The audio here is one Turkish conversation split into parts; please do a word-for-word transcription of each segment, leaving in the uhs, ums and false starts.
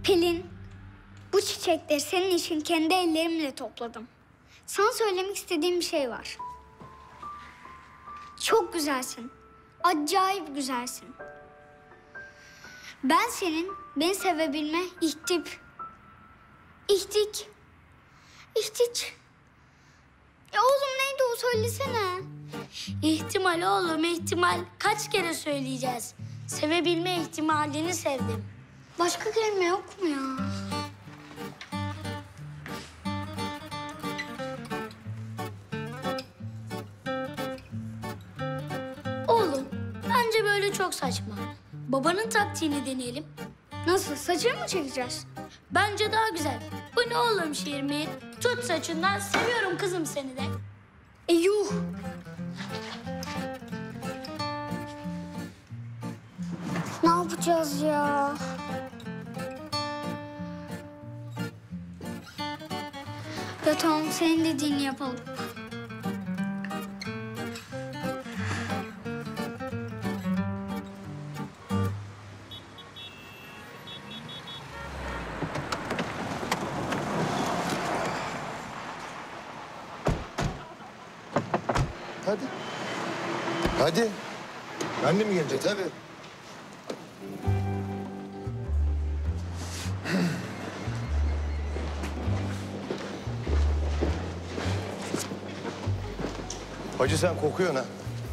Pelin, bu çiçekleri senin için kendi ellerimle topladım. Sana söylemek istediğim bir şey var. Çok güzelsin. Acayip güzelsin. Ben senin beni sevebilme ihtip... İhtik... İhtiç... Ya oğlum neydi o, söylesene. İhtimal oğlum, ihtimal. Kaç kere söyleyeceğiz? Sevebilme ihtimalini sevdim. Başka kelime yok mu ya? Oğlum, bence böyle çok saçma. Babanın taktiğini deneyelim. Nasıl, saçını mı çekeceğiz? Bence daha güzel. Bu ne oğlum şiir mi? Tut saçından, seviyorum kızım seni de. E yuh! Ne yapacağız ya? Ya tamam, senin dediğini yapalım. Hadi. Hadi. Ben de mi geleceğim? E, tabii. Hacı sen kokuyorsun ha.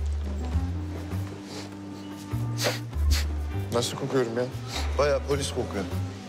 Nasıl kokuyorum ya? Bayağı polis kokuyor.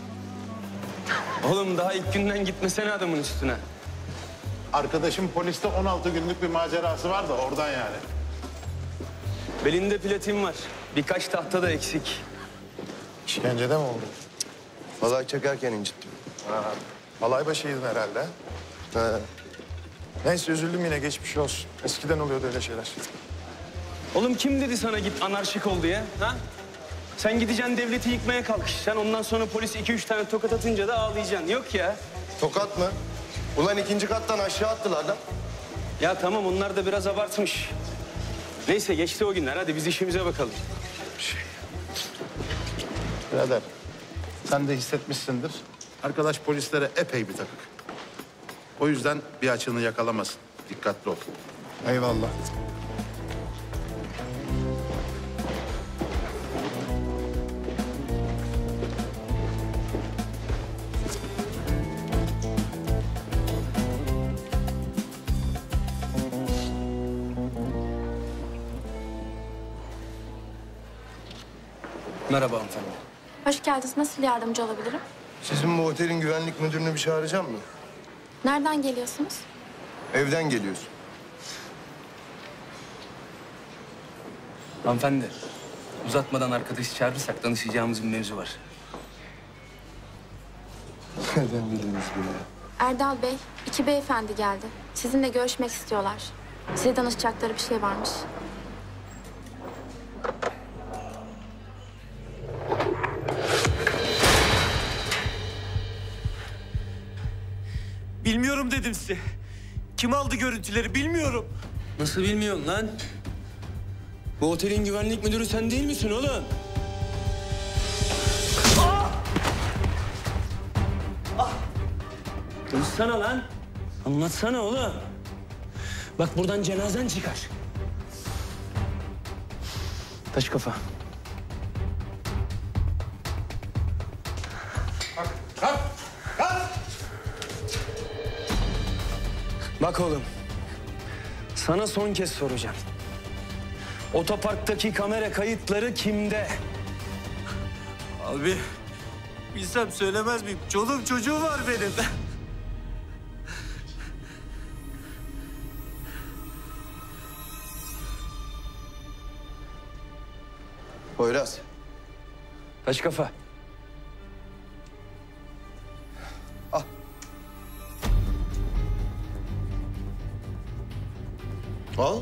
Oğlum daha ilk günden gitmesene adamın üstüne. Arkadaşım poliste on altı günlük bir macerası var da oradan yani. Belinde platin var. Birkaç tahta da eksik. İşkencede mi oldu? Halay çekerken incittim. Ha, alay başıydın herhalde. Ha. Neyse üzüldüm yine, geçmiş olsun. Eskiden oluyordu öyle şeyler. Oğlum kim dedi sana git anarşik ol diye? Ha? Sen gideceksin devleti yıkmaya kalkışacaksın. Ondan sonra polis iki üç tane tokat atınca da ağlayacaksın. Yok ya. Tokat mı? Ulan ikinci kattan aşağı attılar lan. Ya tamam onlar da biraz abartmış. Neyse geçti o günler. Hadi biz işimize bakalım. Birader, sen de hissetmişsindir. Arkadaş polislere epey bir takık. O yüzden bir açığını yakalamasın. Dikkatli ol. Eyvallah. Merhaba hanımefendi. Hoş geldiniz. Nasıl yardımcı olabilirim? Sizin bu otelin güvenlik müdürünü bir çağıracağım mı? Nereden geliyorsunuz? Evden geliyorsun. Hanımefendi, uzatmadan arkadaşı çağırırsak danışacağımız bir mevzu var. Nereden bildiniz bunu? Erdal Bey, iki beyefendi geldi. Sizinle görüşmek istiyorlar. Size danışacakları bir şey varmış. Bilmiyorum dedim size. Kim aldı görüntüleri bilmiyorum. Nasıl bilmiyorsun lan? Bu otelin güvenlik müdürü sen değil misin oğlum? Ah! Ah! Konuşsana lan. Anlatsana oğlum. Bak buradan cenazen çıkar. Taş kafa. Kalk, kalk, kalk! Bak oğlum. Sana son kez soracağım. Otoparktaki kamera kayıtları kimde? Abi, bilsem söylemez miyim? Çoluğum çocuğum var benim. Poyraz. Taş kafa. Al. Al.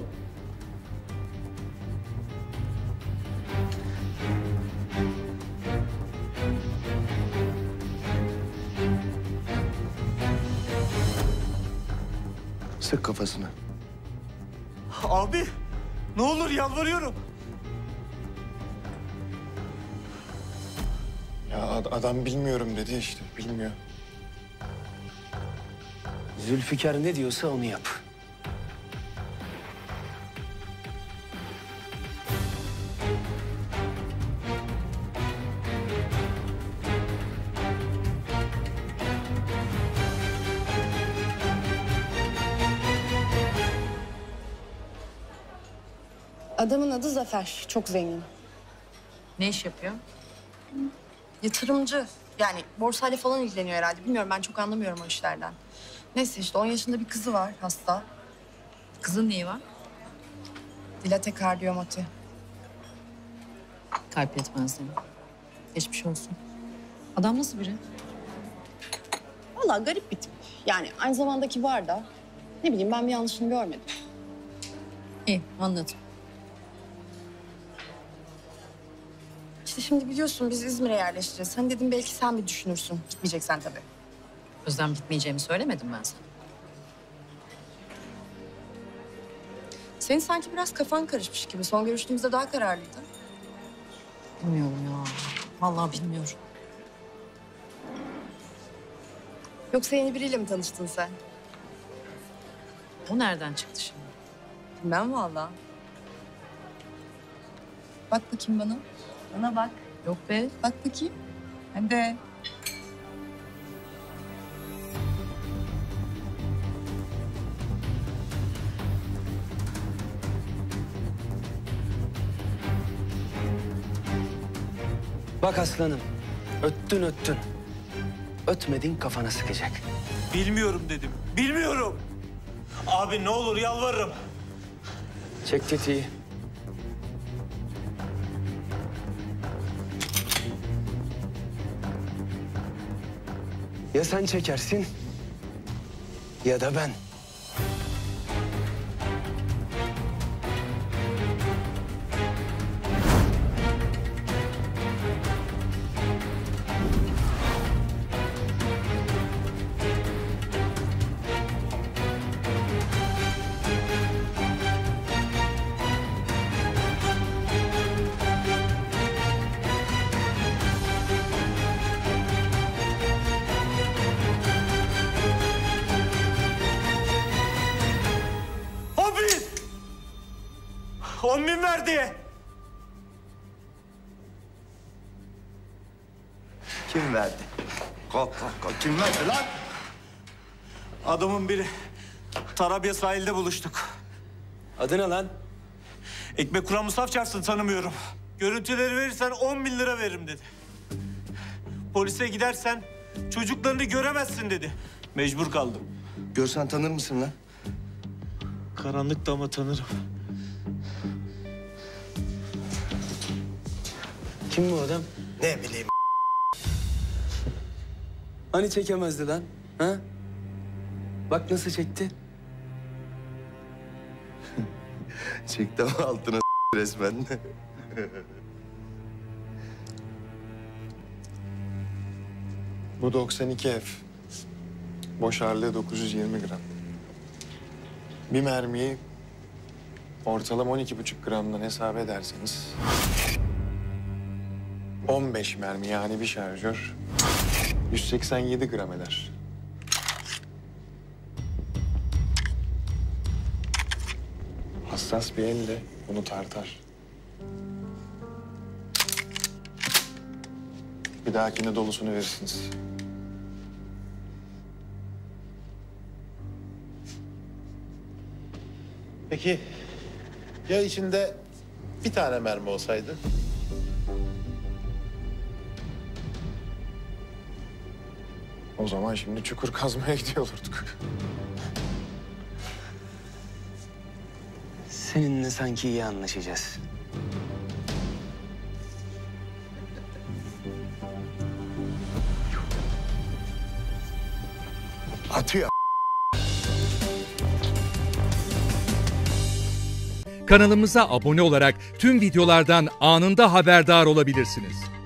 Sık kafasına. Abi, ne olur yalvarıyorum. Ya Ad- adam bilmiyorum dedi işte, bilmiyor. Zülfikar ne diyorsa onu yap. Adamın adı Zafer. Çok zengin. Ne iş yapıyor? Yatırımcı. Yani borsayla falan ilgileniyor herhalde. Bilmiyorum, ben çok anlamıyorum o işlerden. Neyse işte on yaşında bir kızı var, hasta. Kızın neyi var? Dilate kardiyomati. Kalp yetmezliği. Geçmiş olsun. Adam nasıl biri? Vallahi garip bir tip. Yani aynı zamanda kibar da. Ne bileyim, ben bir yanlışını görmedim. İyi, anladım. İşte şimdi biliyorsun biz İzmir'e yerleşeceğiz. Hani dedim belki sen bir düşünürsün. Gitmeyeceksen tabii. Özlem gitmeyeceğimi söylemedim ben sana. Senin sanki biraz kafan karışmış gibi. Son görüştüğümüzde daha kararlıydın. Bilmiyorum ya. Vallahi bilmiyorum. Yoksa yeni biriyle mi tanıştın sen? O nereden çıktı şimdi? Bilmem vallahi. Bak bakayım bana. Bana bak. Yok be. Bak bakayım. Hadi. Bak aslanım, öttün öttün. Ötmedin kafana sıkacak. Bilmiyorum dedim. Bilmiyorum. Abi ne olur yalvarırım. Çek tetiği. Ya sen çekersin ya da ben. Abi! On bin verdi. Kim verdi? Kalk kalk kalk. Kim verdi lan? Adamın biri. Tarabya sahilde buluştuk. Adı ne lan? Ekmek kuran Musaf çarpsın tanımıyorum. Görüntüleri verirsen on bin lira veririm dedi. Polise gidersen çocuklarını göremezsin dedi. Mecbur kaldım. Görsen tanır mısın lan? Karanlıkta ama tanırım. Kim bu adam? Ne bileyim. Hani çekemezdi lan? Ha? Bak nasıl çekti. Çekti ama altına resmen. Bu doksan iki F. Boş ağırlığı dokuz yüz yirmi gram. Bir mermiyi ortalama on iki buçuk gramdan hesap ederseniz... on beş mermi yani bir şarjör yüz seksen yedi gram eder. Hassas bir elle bunu tartar. Bir dahakine dolusunu verirsiniz. Peki ya içinde bir tane mermi olsaydı? O zaman şimdi çukur kazmaya gidiyor olurduk. Seninle sanki iyi anlaşacağız. Atıyor. Kanalımıza abone olarak tüm videolardan anında haberdar olabilirsiniz.